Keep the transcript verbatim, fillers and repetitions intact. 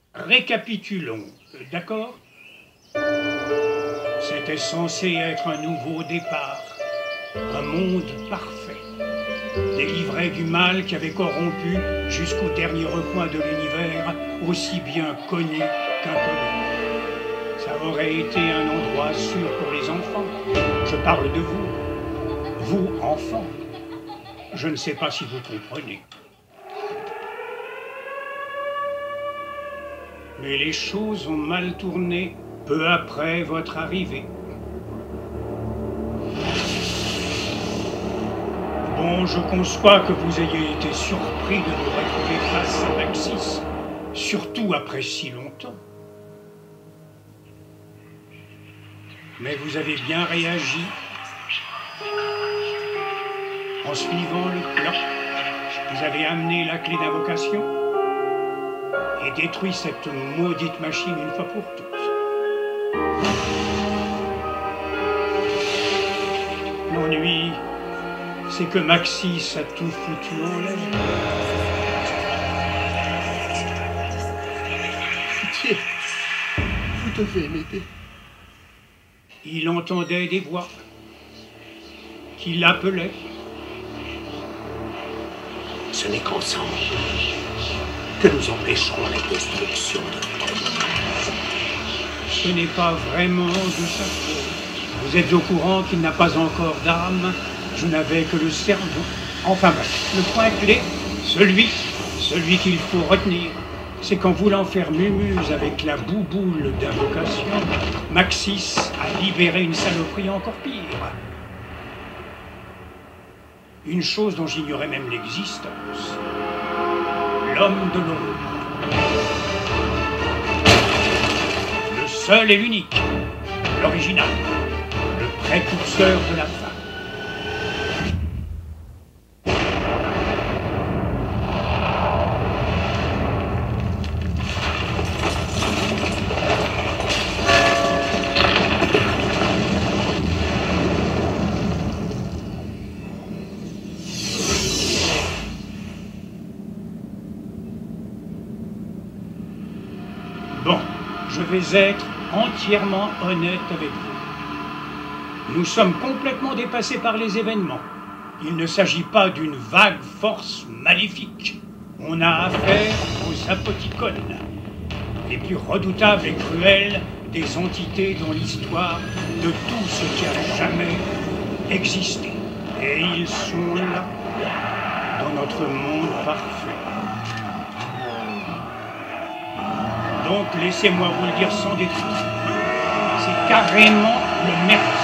Récapitulons, d'accord? C'était censé être un nouveau départ, un monde parfait, délivré du mal qui avait corrompu jusqu'au dernier recoin de l'univers, aussi bien connu qu'inconnu. Ça aurait été un endroit sûr pour les enfants. Je parle de vous, vous enfants. Je ne sais pas si vous comprenez. Mais les choses ont mal tourné peu après votre arrivée. Bon, je conçois que vous ayez été surpris de vous retrouver face à Maxis, surtout après si longtemps. Mais vous avez bien réagi en suivant le plan. Vous avez amené la clé d'invocation et détruit cette maudite machine une fois pour toutes. L'ennui, c'est que Maxis a tout foutu en l'air. Pitié, vous devez m'aider. Il entendait des voix qui l'appelaient. Ce n'est qu'ensemble que nous empêcherons la destruction de notre monde. Ce n'est pas vraiment de sa faute. Vous êtes au courant qu'il n'a pas encore d'âme. Je n'avais que le cerveau. Enfin bref, le point clé, celui, celui qu'il faut retenir, c'est qu'en voulant faire mumuse avec la bouboule d'invocation, Maxis a libéré une saloperie encore pire. Une chose dont j'ignorais même l'existence. L'homme de l'ombre. Le seul et l'unique. L'original. Le précurseur de la fin. Bon, je vais être entièrement honnête avec vous. Nous sommes complètement dépassés par les événements. Il ne s'agit pas d'une vague force maléfique. On a affaire aux apoticones, les plus redoutables et cruels des entités dans l'histoire de tout ce qui a jamais existé. Et ils sont là, dans notre monde parfait. Donc laissez-moi vous le dire sans détour. C'est carrément le merdier.